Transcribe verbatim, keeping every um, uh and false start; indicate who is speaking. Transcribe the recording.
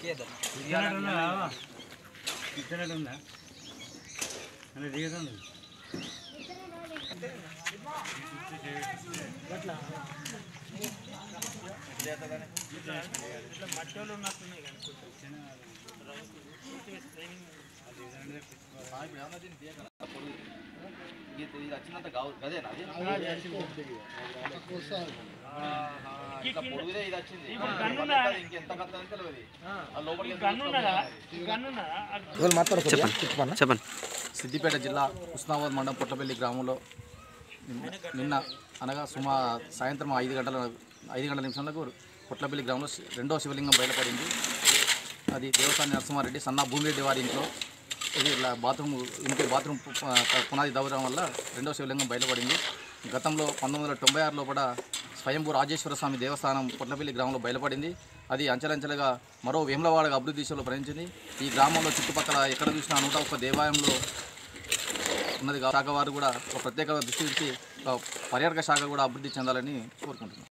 Speaker 1: ఇది వచ్చినంత కావు కదేనా పొడుగుదే ఇది వచ్చింది ఇంకెంత కథ తెలియదు. చెప్పండి. సిద్దిపేట జిల్లా హుస్నాబాద్ మండలం పొట్లపల్లి గ్రామంలో నిన్న అనగా సుమా సాయంత్రం ఐదు గంటల ఐదు గంటల నిమిషాలకు పొట్లపల్లి గ్రామంలో రెండో శివలింగం బయలుపడింది. అది దేవస్థాన నరసింహారెడ్డి సన్నా భూమిరెడ్డి వారి ఇంట్లో ఇది ఇలా బాత్రూమ్ ఇంటి బాత్రూమ్ పునాది దవ్వడం వల్ల రెండో శివలింగం బయలుపడింది. గతంలో పంతొమ్మిది వందల తొంభై ఆరు లోపల స్వయంభూ రాజేశ్వర స్వామి దేవస్థానం పొట్లపల్లి గ్రామంలో బయలుపడింది. అది అంచెలంచెలుగా మరో వేములవాడగా అభివృద్ధి దిశలో ప్రయాణించింది. ఈ గ్రామంలో చుట్టుపక్కల ఎక్కడ చూసినా నూట ఒక్క దేవాలయంలో ఉన్నది. శాఖ వారు కూడా ఒక ప్రత్యేక దృష్టి ఇచ్చి పర్యాటక శాఖ కూడా అభివృద్ధి చెందాలని కోరుకుంటున్నాం.